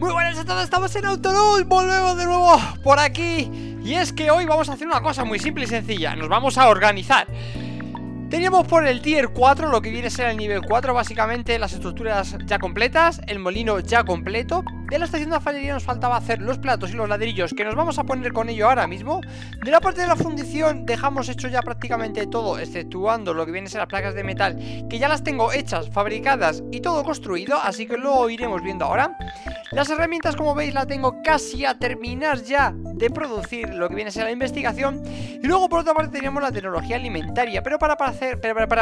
Muy buenas a todos, estamos en Autolus, volvemos de nuevo por aquí. Y es que hoy vamos a hacer una cosa muy simple y sencilla. Nos vamos a organizar. Teníamos por el tier 4, lo que viene a ser el nivel 4, básicamente las estructuras ya completas, el molino ya completo. De la estación de alfarería nos faltaba hacer los platos y los ladrillos, que nos vamos a poner con ello ahora mismo. De la parte de la fundición dejamos hecho ya prácticamente todo, exceptuando lo que viene a ser las placas de metal, que ya las tengo hechas, fabricadas y todo construido, así que lo iremos viendo ahora. Las herramientas, como veis, la tengo casi a terminar ya de producir lo que viene a ser la investigación. Y luego por otra parte teníamos la tecnología alimentaria, pero para hacer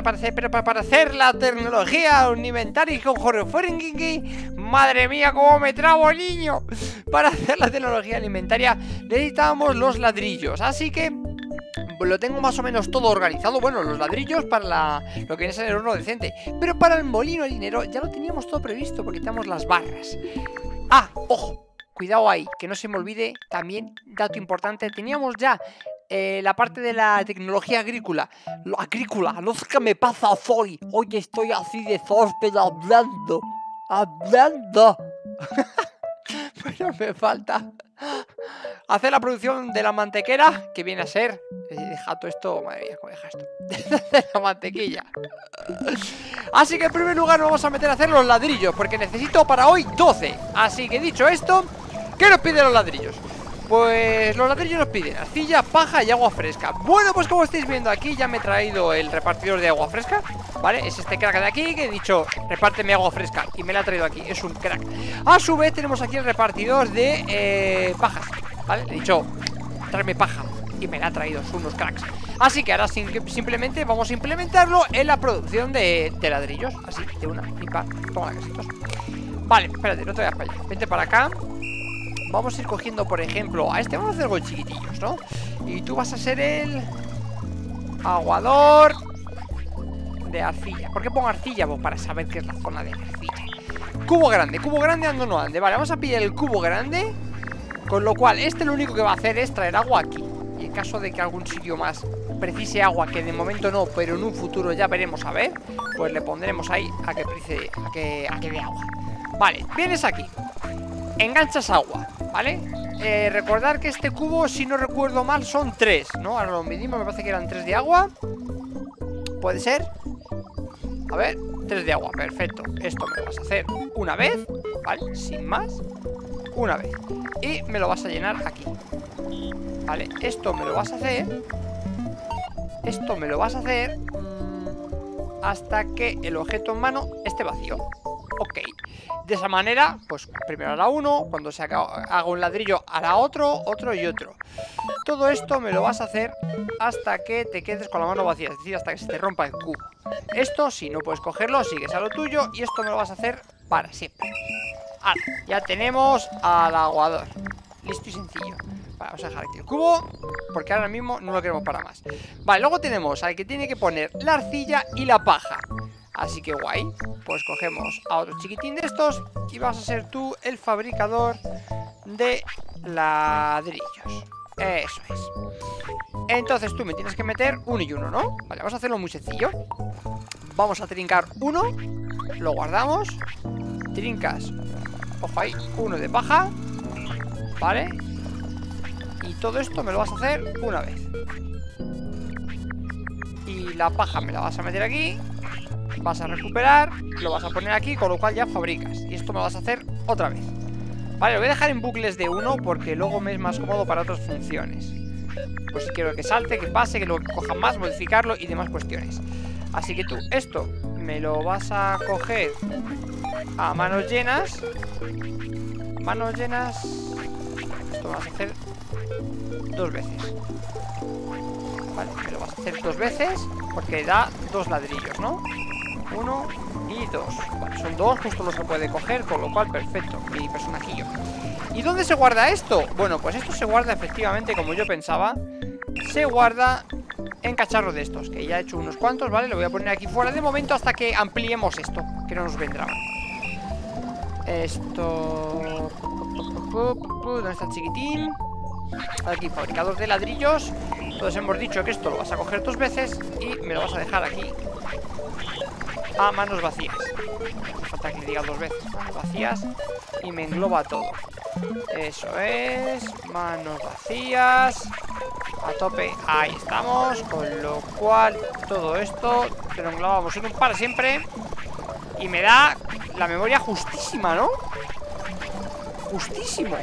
la tecnología alimentaria con Jorge, madre mía, cómo me trabo, niño. Para hacer la tecnología alimentaria necesitamos los ladrillos, así que lo tengo más o menos todo organizado. Bueno, los ladrillos para lo que viene a ser el horno decente, pero para el molino harinero ya lo teníamos todo previsto, porque tenemos las barras. Ah, ojo, cuidado ahí, que no se me olvide también, dato importante, teníamos ya la parte de la tecnología agrícola. No sé qué me pasa hoy estoy así de pero hablando. Pero me falta hacer la producción de la mantequera, que viene a ser, deja todo esto, madre mía, ¿cómo deja esto? De la mantequilla. Así que en primer lugar nos vamos a meter a hacer los ladrillos, porque necesito para hoy 12. Así que dicho esto, ¿qué nos piden los ladrillos? Pues los ladrillos nos piden arcilla, paja y agua fresca. Bueno, pues como estáis viendo aquí, ya me he traído el repartidor de agua fresca, ¿vale? Es este crack de aquí que he dicho, repárteme agua fresca, y me la ha traído aquí, es un crack. A su vez tenemos aquí el repartidor de pajas, ¿vale? Le he dicho, tráeme paja, y me la ha traído, son unos cracks. Así que ahora simplemente vamos a implementarlo en la producción de ladrillos. Así, de una, pipa, toma casitos. Vale, espérate, no te vayas para allá, vente para acá. Vamos a ir cogiendo, por ejemplo, a este vamos a hacer algo chiquitillos, ¿no? Y tú vas a ser el aguador de arcilla. ¿Por qué pongo arcilla? Pues para saber qué es la zona de arcilla. Cubo grande ando no ande. Vale, vamos a pillar el cubo grande. Con lo cual, este lo único que va a hacer es traer agua aquí. Y en caso de que algún sitio más precise agua, que de momento no, pero en un futuro ya veremos a ver, pues le pondremos ahí a que dé agua. Vale, vienes aquí, enganchas agua, ¿vale? Recordar que este cubo, si no recuerdo mal, son 3, ¿no? Ahora lo medimos, me parece que eran 3 de agua. ¿Puede ser? A ver, 3 de agua, perfecto. Esto me lo vas a hacer una vez, ¿vale? Sin más, una vez. Y me lo vas a llenar aquí, ¿vale? Esto me lo vas a hacer hasta que el objeto en mano esté vacío. Ok, de esa manera, pues primero hará uno, cuando se haga un ladrillo hará otro y otro. Todo esto me lo vas a hacer hasta que te quedes con la mano vacía, es decir, hasta que se te rompa el cubo. Esto, si no puedes cogerlo, sigues a lo tuyo, y esto me lo vas a hacer para siempre. Ahora, ya tenemos al aguador, listo y sencillo. Vale, vamos a dejar aquí el cubo, porque ahora mismo no lo queremos para más. Vale, luego tenemos al que tiene que poner la arcilla y la paja. Así que guay, pues cogemos a otro chiquitín de estos y vas a ser tú el fabricador de ladrillos. Eso es. Entonces tú me tienes que meter uno y uno, ¿no? Vale, vamos a hacerlo muy sencillo. Vamos a trincar uno, lo guardamos, trincas, ojo ahí, uno de paja, ¿vale? Y todo esto me lo vas a hacer una vez. Y la paja me la vas a meter aquí, vas a recuperar, lo vas a poner aquí, con lo cual ya fabricas. Y esto me lo vas a hacer otra vez. Vale, lo voy a dejar en bucles de 1 porque luego me es más cómodo para otras funciones. Pues si quiero que salte, que pase, que luego coja más, modificarlo y demás cuestiones. Así que tú, esto me lo vas a coger a manos llenas. Manos llenas. Esto lo vas a hacer 2 veces. Vale, me lo vas a hacer 2 veces porque da 2 ladrillos, ¿no? 1 y 2. Vale, son 2 justo los que puede coger, con lo cual perfecto, mi personajillo. ¿Y dónde se guarda esto? Bueno, pues esto se guarda efectivamente, como yo pensaba. Se guarda en cacharros de estos, que ya he hecho unos cuantos, ¿vale? Lo voy a poner aquí fuera de momento hasta que ampliemos esto, que no nos vendrá. Esto... ¿Dónde está el chiquitín? Aquí, fabricador de ladrillos. Entonces hemos dicho que esto lo vas a coger 2 veces y me lo vas a dejar aquí a manos vacías. No falta que le diga 2 veces. Manos vacías. y me engloba todo. Eso es, manos vacías. A tope, ahí estamos. Con lo cual, todo esto te lo englobamos en un para siempre. Y me da la memoria justísima, ¿no? Justísimo.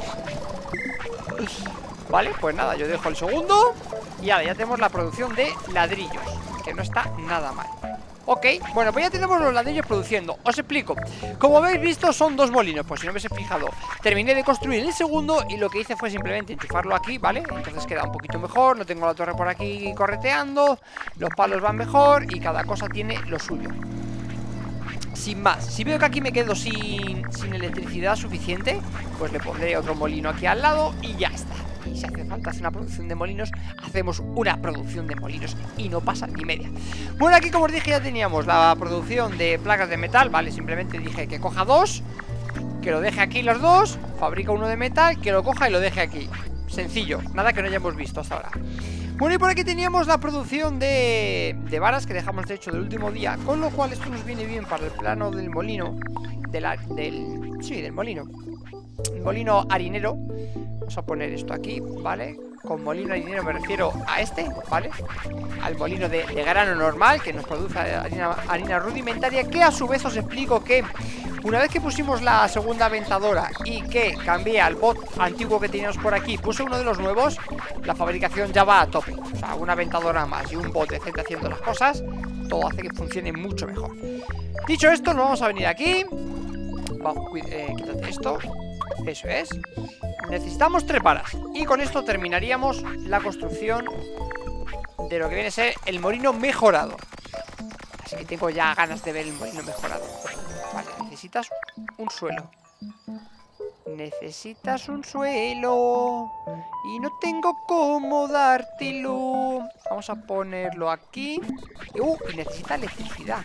Vale, pues nada, yo dejo el segundo. Y ahora ya tenemos la producción de ladrillos, que no está nada mal. Ok, bueno, pues ya tenemos los ladrillos produciendo. Os explico. Como habéis visto, son dos molinos. Pues si no me he fijado, terminé de construir el segundo y lo que hice fue simplemente enchufarlo aquí, ¿vale? Entonces queda un poquito mejor. No tengo la torre por aquí correteando. Los palos van mejor y cada cosa tiene lo suyo. Sin más, si veo que aquí me quedo sin electricidad suficiente, pues le pondré otro molino aquí al lado y ya está. Y si hace falta hacer una producción de molinos, hacemos una producción de molinos y no pasa ni media. Bueno, aquí como os dije ya teníamos la producción de placas de metal, ¿vale? Simplemente dije que coja dos, que lo deje aquí los dos, fabrica uno de metal, que lo coja y lo deje aquí. Sencillo, nada que no hayamos visto hasta ahora. Bueno, y por aquí teníamos la producción de varas que dejamos de hecho del último día, con lo cual esto nos viene bien para el plano del molino, del molino. El molino harinero. Vamos a poner esto aquí, ¿vale? Con molino harinero me refiero a este, ¿vale? Al molino de grano normal, que nos produce harina rudimentaria, que a su vez os explico que una vez que pusimos la segunda aventadora y que cambié al bot antiguo que teníamos por aquí, puse uno de los nuevos, la fabricación ya va a tope. O sea, una aventadora más y un bot decente haciendo las cosas, todo hace que funcione mucho mejor. Dicho esto, nos vamos a venir aquí. Vamos, quítate esto. Eso es. Necesitamos 3 varas. Y con esto terminaríamos la construcción de lo que viene a ser el molino mejorado. Así que tengo ya ganas de ver el molino mejorado. Vale, necesitas un suelo. Necesitas un suelo. Y no tengo cómo dártelo. Vamos a ponerlo aquí. Y necesita electricidad.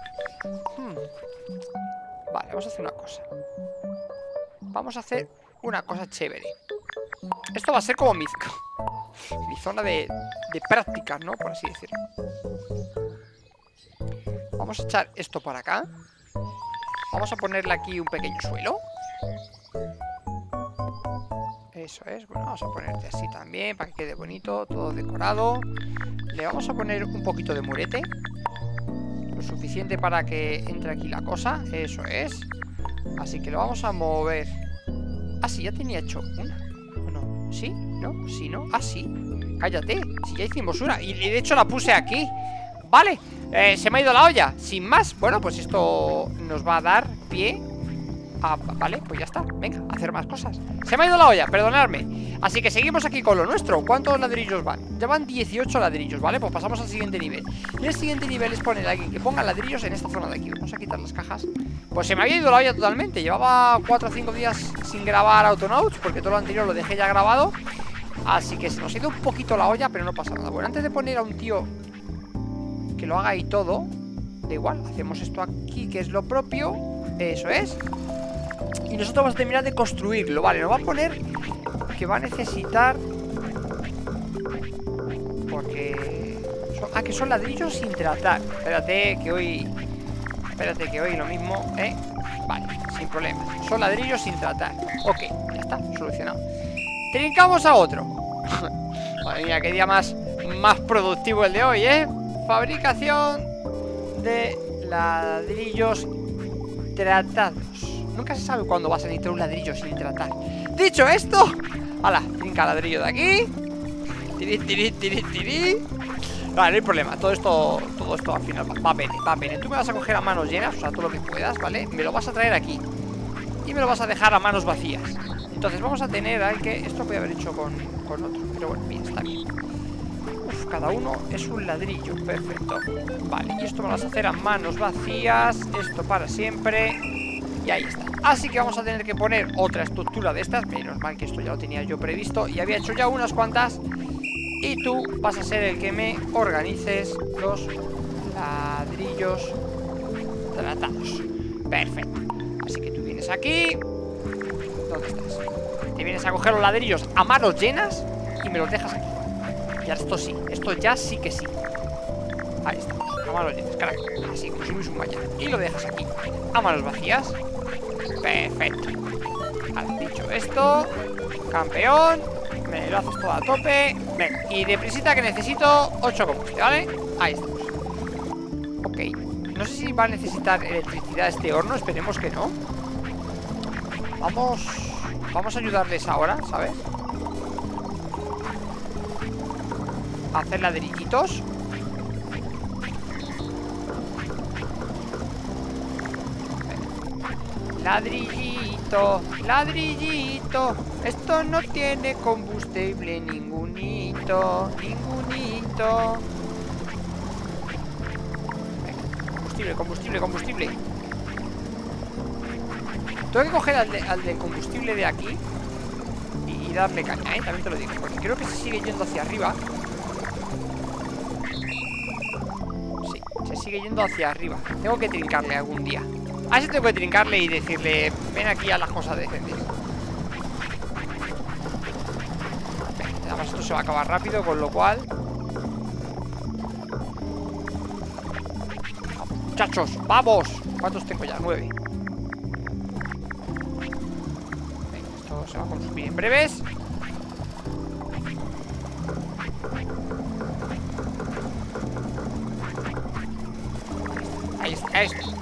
Vale, vamos a hacer una cosa. Vamos a hacer una cosa chévere. Esto va a ser como mi zona de prácticas, ¿no? Por así decirlo. Vamos a echar esto para acá. Vamos a ponerle aquí un pequeño suelo. Eso es, bueno, vamos a ponerte así también para que quede bonito, todo decorado. Le vamos a poner un poquito de murete, lo suficiente para que entre aquí la cosa. Eso es. Así que lo vamos a mover. Ah, sí, ya tenía hecho una. ¿O no? ¿Sí? ¿No? ¿Sí, no? Ah, sí. Cállate, si ya hicimos una. Y de hecho la puse aquí. Vale, se me ha ido la olla. Sin más, bueno, pues esto nos va a dar pie a... Vale, pues ya está, venga, a hacer más cosas. Se me ha ido la olla, perdonadme. Así que seguimos aquí con lo nuestro. ¿Cuántos ladrillos van? Ya van 18 ladrillos, ¿vale? Pues pasamos al siguiente nivel. Y el siguiente nivel es poner a alguien que ponga ladrillos en esta zona de aquí. Vamos a quitar las cajas. Pues se me había ido la olla totalmente. Llevaba 4 o 5 días sin grabar Autonauts, porque todo lo anterior lo dejé ya grabado. Así que se nos ha ido un poquito la olla, pero no pasa nada. Bueno, antes de poner a un tío que lo haga ahí todo, da igual, hacemos esto aquí, que es lo propio. Eso es. Y nosotros vamos a terminar de construirlo. Vale, nos va a poner que va a necesitar, porque que son ladrillos sin tratar. Espérate que hoy lo mismo, vale, sin problema. Son ladrillos sin tratar. Ok, ya está, solucionado. Trincamos a otro. Madre mía, qué día más productivo el de hoy, Fabricación de ladrillos tratados. Nunca se sabe cuándo vas a necesitar un ladrillo sin tratar. Dicho esto, hala, trinca ladrillo de aquí. Tiri. Vale, no hay problema, todo esto al final va bene. Tú me vas a coger a manos llenas, o sea, todo lo que puedas, ¿vale? Me lo vas a traer aquí y me lo vas a dejar a manos vacías. Entonces vamos a tener al que... Esto podía haber hecho con otro, pero bueno, bien, está bien. Cada uno es un ladrillo, perfecto. Vale, y esto me lo vas a hacer a manos vacías. Esto para siempre. Y ahí está. Así que vamos a tener que poner otra estructura de estas. Menos mal que esto ya lo tenía yo previsto y había hecho ya unas cuantas. Y tú vas a ser el que me organices los ladrillos tratados. Perfecto. Así que tú vienes aquí. ¿Dónde estás? Te vienes a coger los ladrillos a manos llenas y me los dejas aquí. Y ahora esto sí, esto ya sí que sí. Ahí está, a manos llenas, carajo. Así como si hubiese un mañana. Y lo dejas aquí, a manos vacías. Perfecto. hecho esto. Campeón. Me lo haces todo a tope. Venga, y deprisita que necesito 8 combustible, ¿vale? Ahí estamos. Ok. No sé si va a necesitar electricidad este horno. Esperemos que no. Vamos a ayudarles ahora, ¿sabes? A hacer ladrillitos. Ladrillito, ladrillito. Esto no tiene combustible ningunito, ningunito. Venga, combustible, combustible. Tengo que coger al del combustible de aquí y darle caña, también te lo digo, porque creo que se sigue yendo hacia arriba. Sí, se sigue yendo hacia arriba. Tengo que trincarle algún día. A ese tengo que trincarle y decirle: ven aquí a las cosas decentes. Además esto se va a acabar rápido, con lo cual... Vamos, muchachos, ¡vamos! ¿Cuántos tengo ya? 9. Venga, esto se va a consumir en breves. Ahí está, ahí está.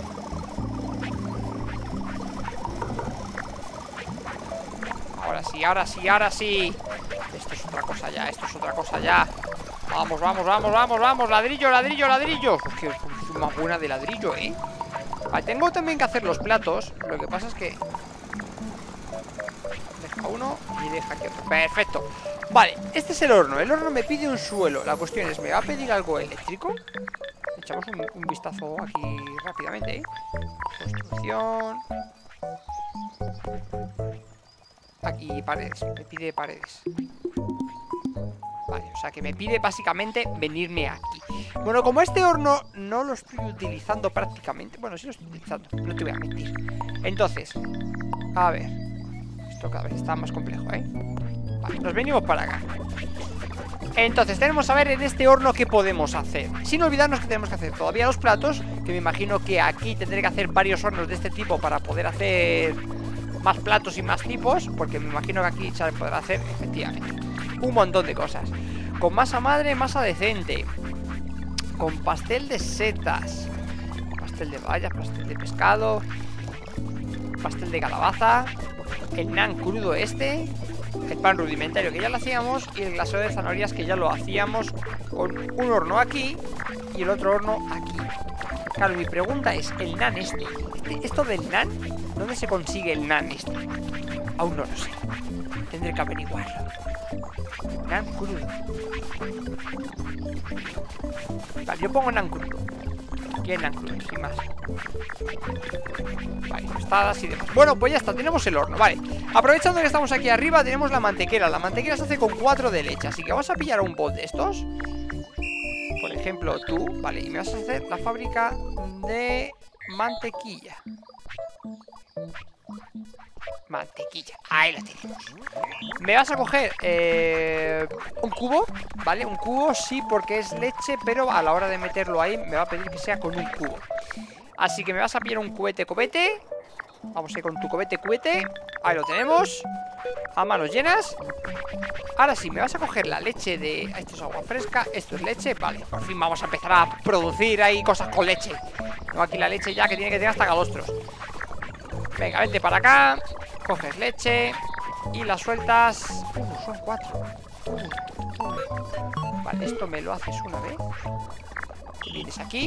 Ahora sí, ahora sí, ahora sí. Esto es otra cosa ya, esto es otra cosa ya. Vamos, vamos, vamos, vamos, vamos. Ladrillo, ladrillo, ladrillo. Pues que es más buena de ladrillo, ¿eh? Vale, tengo también que hacer los platos. Lo que pasa es que... deja uno y deja aquí otro. Perfecto. Vale, este es el horno. El horno me pide un suelo. La cuestión es, ¿me va a pedir algo eléctrico? Echamos un vistazo aquí rápidamente, ¿eh? Construcción. Aquí paredes, me pide paredes. Vale, o sea que me pide básicamente venirme aquí. Bueno, como este horno no lo estoy utilizando prácticamente. Bueno, sí lo estoy utilizando, no te voy a mentir. Entonces, a ver. Esto cada vez está más complejo, ¿eh? Vale, nos venimos para acá. Entonces, tenemos a ver en este horno qué podemos hacer. Sin olvidarnos que tenemos que hacer todavía los platos, que me imagino que aquí tendré que hacer varios hornos de este tipo para poder hacer más platos y más tipos, porque me imagino que aquí se podrá hacer, efectivamente, un montón de cosas. Con masa madre, masa decente. Con pastel de setas. Pastel de bayas, pastel de pescado. Pastel de calabaza. El nan crudo este. El pan rudimentario que ya lo hacíamos. Y el glaseo de zanahorias que ya lo hacíamos con un horno aquí y el otro horno aquí. Claro, mi pregunta es, el nan esto del nan, ¿dónde se consigue el nan este? Aún no lo sé. Tendré que averiguarlo. Nan crudo. Vale, yo pongo nan crudo. Aquí hay nan crudo, sin más. Vale, tostadas y demás. Bueno, pues ya está, tenemos el horno, vale. Aprovechando que estamos aquí arriba, tenemos la mantequera. La mantequera se hace con 4 de leche. Así que vamos a pillar un bot de estos. Por ejemplo, tú, vale, y me vas a hacer la fábrica de mantequilla. Mantequilla, ahí la tenemos. Me vas a coger un cubo, ¿vale? Un cubo sí, porque es leche, pero a la hora de meterlo ahí me va a pedir que sea con un cubo. Así que me vas a pillar un cubete. Vamos a ir con tu cubete. Ahí lo tenemos. A manos llenas. Ahora sí, me vas a coger la leche de... Esto es agua fresca, esto es leche. Vale, por fin vamos a empezar a producir ahí cosas con leche. Tengo aquí la leche ya que tiene que tener hasta calostros. Venga, vente para acá. Coges leche y la sueltas. Son 4. Vale, esto me lo haces una vez. Vienes aquí.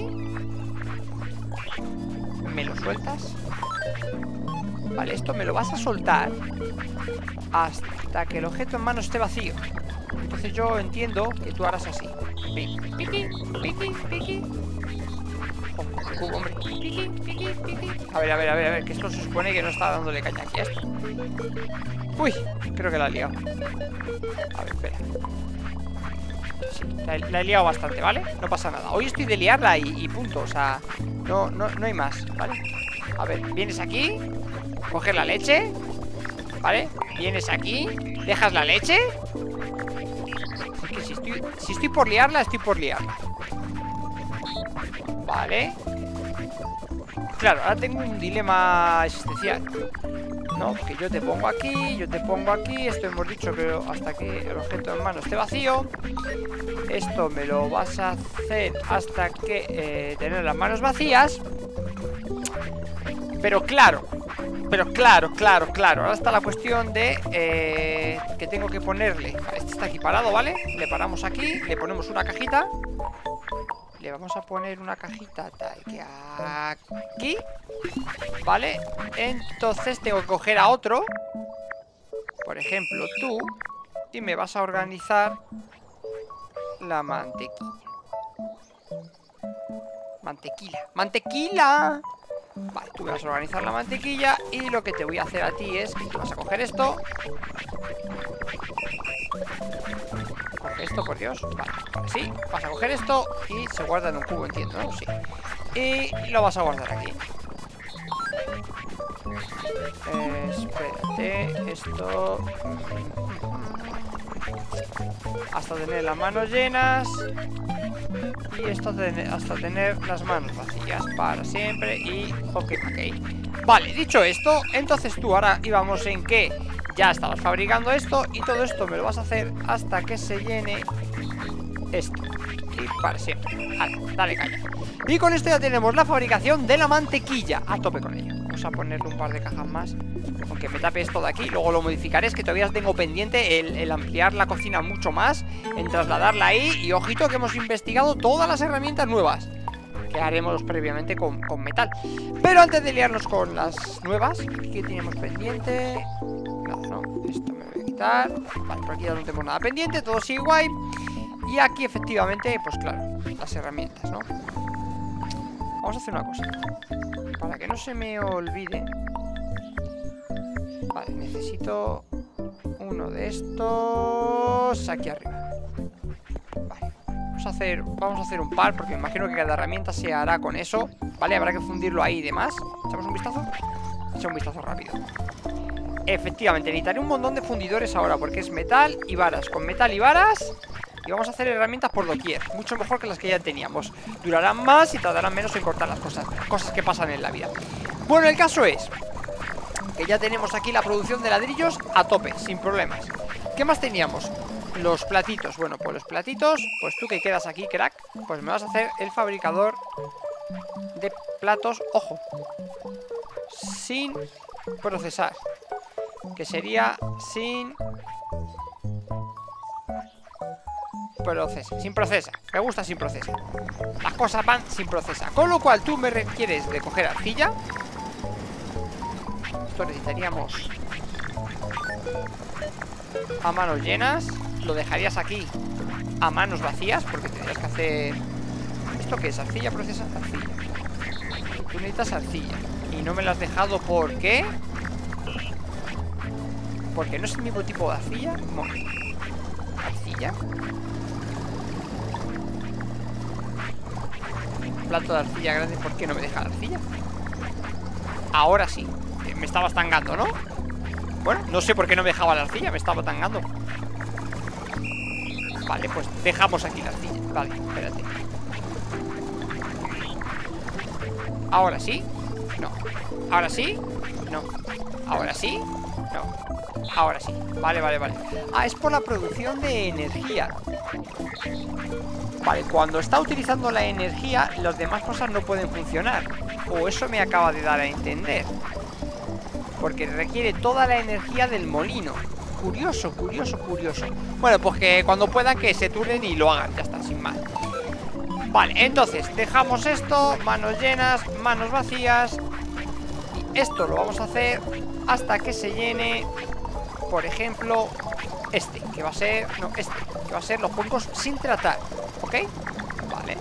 Me lo sueltas. Vale, esto me lo vas a soltar hasta que el objeto en mano esté vacío. Entonces yo entiendo que tú harás así. Piqui, piqui, piqui, piqui. Hombre. Piqui, piqui, piqui. A ver, que esto se supone que no está dándole caña aquí a esto. Uy, creo que la he liado. A ver, espera. Sí, la he liado bastante, ¿vale? No pasa nada. Hoy estoy de liarla y punto. O sea, no hay más, ¿vale? A ver, vienes aquí. Coger la leche. ¿Vale? Vienes aquí. Dejas la leche. Es que si estoy por liarla, estoy por liarla. Vale. Claro, ahora tengo un dilema existencial. No, que yo te pongo aquí, yo te pongo aquí. Esto hemos dicho que hasta que el objeto en mano esté vacío. Esto me lo vas a hacer hasta que tener las manos vacías. Pero claro, ahora está la cuestión de que tengo que ponerle. Este está aquí parado, ¿vale? Le paramos aquí, le ponemos una cajita. Le vamos a poner una cajita tal que aquí, ¿vale? Entonces tengo que coger a otro, por ejemplo tú, y me vas a organizar la mantequilla. ¡Mantequilla! Vale, tú me vas a organizar la mantequilla. Y lo que te voy a hacer a ti es que tú vas a coger esto. Coge esto, por Dios. Vale, sí, vas a coger esto y se guarda en un cubo, entiendo, ¿no? Sí. Y lo vas a guardar aquí. Espérate, esto... hasta tener las manos llenas. Y esto hasta tener las manos vacías para siempre. Y ok. Vale, dicho esto, entonces tú ahora íbamos en que ya estabas fabricando esto. Y todo esto me lo vas a hacer hasta que se llene esto. Y para siempre. Dale caña. Y con esto ya tenemos la fabricación de la mantequilla. A tope con ello. Vamos a ponerle un par de cajas más. Aunque me tape esto de aquí, luego lo modificaré. Es que todavía tengo pendiente el ampliar la cocina mucho más, en trasladarla ahí. Y ojito que hemos investigado todas las herramientas nuevas que haremos previamente con metal. Pero antes de liarnos con las nuevas, ¿qué tenemos pendiente? Nada, no, esto me lo voy a quitar. Vale, por aquí ya no tenemos nada pendiente, todo sigue guay. Y aquí efectivamente, pues claro, las herramientas, ¿no? Vamos a hacer una cosa para que no se me olvide. Vale, necesito uno de estos aquí arriba. Vale, vamos a hacer un par, porque me imagino que cada herramienta se hará con eso. Vale, habrá que fundirlo ahí y demás. ¿Echamos un vistazo? Echa un vistazo rápido. Efectivamente, necesitaré un montón de fundidores ahora, porque es metal y varas. Con metal y varas. Y vamos a hacer herramientas por doquier. Mucho mejor que las que ya teníamos. Durarán más y tardarán menos en cortar las cosas. Cosas que pasan en la vida. Bueno, el caso es que ya tenemos aquí la producción de ladrillos a tope, sin problemas. ¿Qué más teníamos? Los platitos. Bueno, pues los platitos, pues tú que quedas aquí, crack, pues me vas a hacer el fabricador de platos, ojo, sin procesar, que sería sin procesa. Me gusta sin procesa. Las cosas van sin procesa. Con lo cual tú me requieres de coger arcilla. Esto necesitaríamos a manos llenas. Lo dejarías aquí a manos vacías, porque tendrías que hacer... ¿Esto qué es? ¿Arcilla? ¿Procesa? Arcilla. Tú necesitas arcilla. Y no me lo has dejado, ¿por qué? Porque no es el mismo tipo de arcilla. No. ¿Arcilla? Plato de arcilla grande, ¿por qué no me deja la arcilla? Ahora sí. Me estaba tangando, ¿no? Bueno, no sé por qué no me dejaba la arcilla. Me estaba tangando. Vale, pues dejamos aquí la arcilla. Vale, espérate. Ahora sí. No. Ahora sí. No. Ahora sí. No. Ahora sí. Vale. Ah, es por la producción de energía. Vale, cuando está utilizando la energía, las demás cosas no pueden funcionar. O eso me acaba de dar a entender. Porque requiere toda la energía del molino. Curioso. Bueno, pues que cuando puedan que se turnen y lo hagan. Ya está, sin más. Vale, entonces dejamos esto. Manos llenas, manos vacías. Y esto lo vamos a hacer hasta que se llene. Por ejemplo, este, que va a ser... No, este, que va a ser los pulcos sin tratar. ¿Ok? Vale.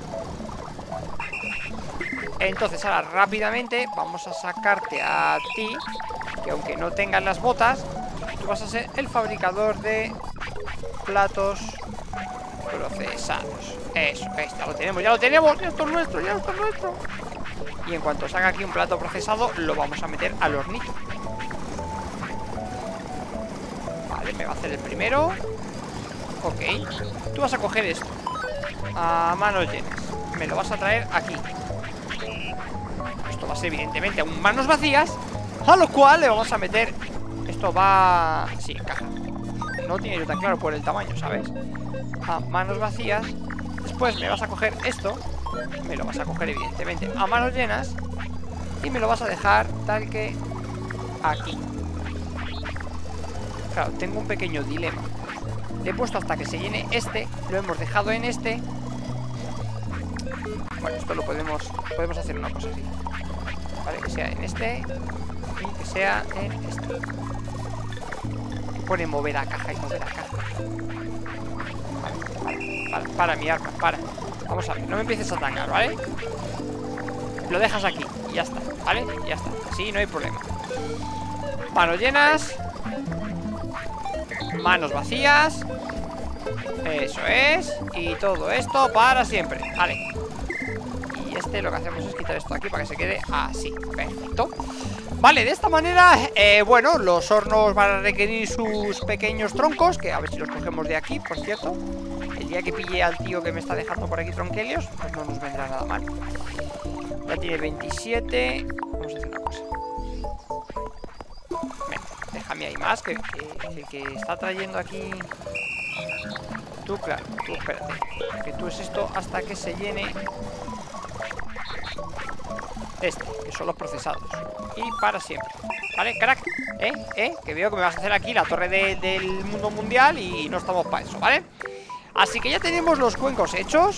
Entonces ahora rápidamente vamos a sacarte a ti, que aunque no tengas las botas, tú vas a ser el fabricador de platos procesados. Eso, ya lo tenemos, ya esto es nuestro, Y en cuanto salga aquí un plato procesado, lo vamos a meter al hornito. Vale, me va a hacer el primero. Ok. Tú vas a coger esto a manos llenas. Me lo vas a traer aquí. Esto va a ser evidentemente a manos vacías, a lo cual le vamos a meter Esto va... Sí, encaja. No tiene yo tan claro por el tamaño, ¿sabes? A manos vacías. Después me vas a coger esto. Me lo vas a coger evidentemente a manos llenas. Y me lo vas a dejar tal que aquí. Claro, tengo un pequeño dilema. Le he puesto hasta que se llene este. Lo hemos dejado en este. Bueno, esto lo podemos hacer una cosa así. Vale, que sea en este. Y que sea en este. Pone mover a caja y mover a caja. Vale, para mi arma, para. Vamos a ver, no me empieces a atacar, ¿vale? Lo dejas aquí y ya está, ¿vale? Ya está, así no hay problema. Manos llenas. Manos vacías. Eso es. Y todo esto para siempre, vale. Y este lo que hacemos es quitar esto aquí para que se quede así, perfecto. Vale, de esta manera, bueno, los hornos van a requerir sus pequeños troncos, que a ver si los cogemos de aquí, por cierto. El día que pille al tío que me está dejando por aquí tronquelios, pues no nos vendrá nada mal. Ya tiene 27. Vamos a hacer una cosa. Venga, déjame ahí más, que el que está trayendo aquí... Tú, claro, tú espérate. Que tú es esto hasta que se llene... Este, que son los procesados. Y para siempre. ¿Vale, crack? Que veo que me vas a hacer aquí la torre del mundo mundial y no estamos para eso, ¿vale? Así que ya tenemos los cuencos hechos.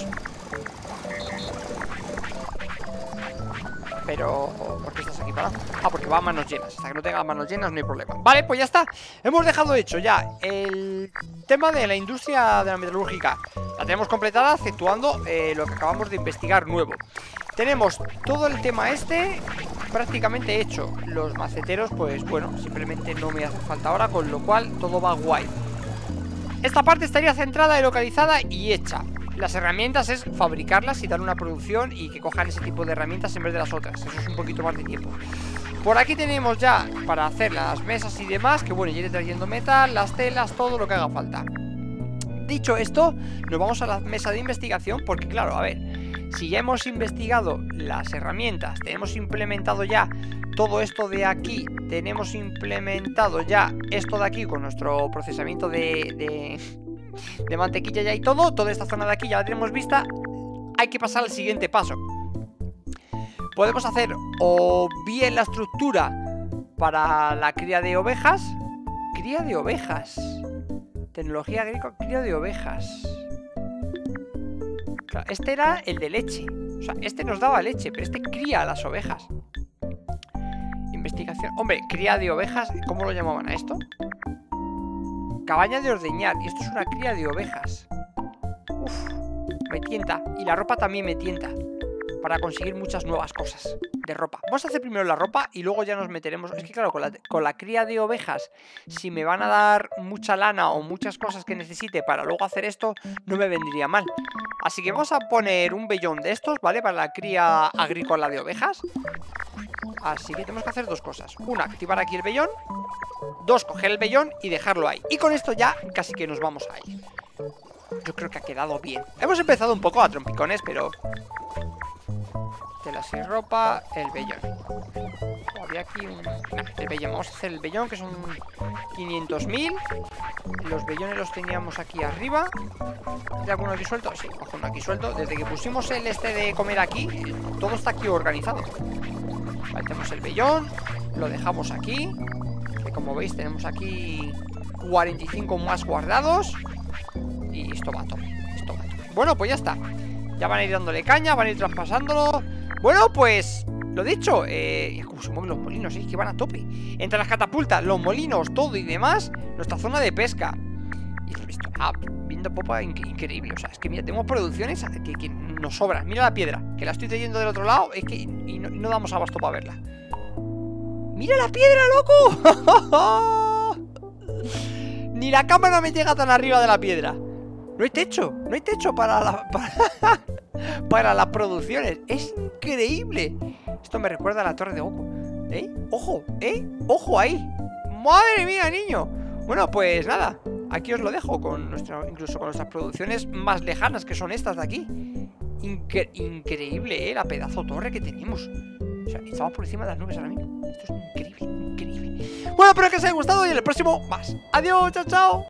Pero... ¿por qué estás aquí parado? Ah, porque va a manos llenas. Hasta que no tenga las manos llenas no hay problema. Vale, pues ya está. Hemos dejado hecho ya el tema de la industria de la metalúrgica. La tenemos completada, exceptuando lo que acabamos de investigar nuevo. Tenemos todo el tema este prácticamente hecho. Los maceteros, pues bueno, simplemente no me hace falta ahora, con lo cual todo va guay. Esta parte estaría centrada y localizada y hecha. Las herramientas es fabricarlas y dar una producción y que cojan ese tipo de herramientas en vez de las otras. Eso es un poquito más de tiempo. Por aquí tenemos ya para hacer las mesas y demás, que bueno, ya iré trayendo metal, las telas, todo lo que haga falta. Dicho esto, nos vamos a la mesa de investigación porque claro, a ver, si ya hemos investigado las herramientas, tenemos implementado ya todo esto de aquí, tenemos implementado ya esto de aquí con nuestro procesamiento de mantequilla ya y todo, toda esta zona de aquí ya la tenemos vista, hay que pasar al siguiente paso. Podemos hacer o bien la estructura para la cría de ovejas. Cría de ovejas. Tecnología agrícola, cría de ovejas. Claro, este era el de leche. O sea, este nos daba leche, pero este cría a las ovejas. Investigación. Hombre, cría de ovejas, ¿cómo lo llamaban a esto? Cabaña de ordeñar. Y esto es una cría de ovejas. Uf, me tienta. Y la ropa también me tienta. Para conseguir muchas nuevas cosas de ropa. Vamos a hacer primero la ropa y luego ya nos meteremos. Es que claro, con la cría de ovejas, si me van a dar mucha lana o muchas cosas que necesite para luego hacer esto, no me vendría mal. Así que vamos a poner un vellón de estos, ¿vale? Para la cría agrícola de ovejas. Así que tenemos que hacer dos cosas. Una, activar aquí el vellón. Dos, coger el vellón y dejarlo ahí. Y con esto ya casi que nos vamos a ir. Yo creo que ha quedado bien. Hemos empezado un poco a trompicones, pero... telas y ropa, el vellón. Había aquí un... el vellón, vamos a hacer el vellón, que son 500.000. Los vellones los teníamos aquí arriba. ¿Hay alguno aquí suelto? Sí, cojo uno aquí suelto. Desde que pusimos el este de comer aquí, todo está aquí organizado. Vale, tenemos el vellón. Lo dejamos aquí, que como veis tenemos aquí 45 más guardados. Y esto va a tope, esto va a tope. Bueno, pues ya está. Ya van a ir dándole caña, van a ir traspasándolo. Bueno, pues, lo dicho, como se mueven los molinos, es que van a tope. Entre las catapultas, los molinos, todo y demás, nuestra zona de pesca. Y esto, viendo popa increíble. O sea, es que mira, tenemos producciones que nos sobran. Mira la piedra, que la estoy trayendo del otro lado. Es que y no damos abasto para verla. ¡Mira la piedra, loco! Ni la cámara me llega tan arriba de la piedra. No hay techo para las producciones. Es increíble. Esto me recuerda a la Torre de Goku. Ojo, ojo ahí. Madre mía, niño. Bueno, pues nada, aquí os lo dejo con incluso con nuestras producciones más lejanas, que son estas de aquí. Increíble, la pedazo torre que tenemos. O sea, estamos por encima de las nubes ahora mismo. Esto es increíble, increíble. Bueno, espero que os haya gustado y en el próximo más. Adiós, chao, chao.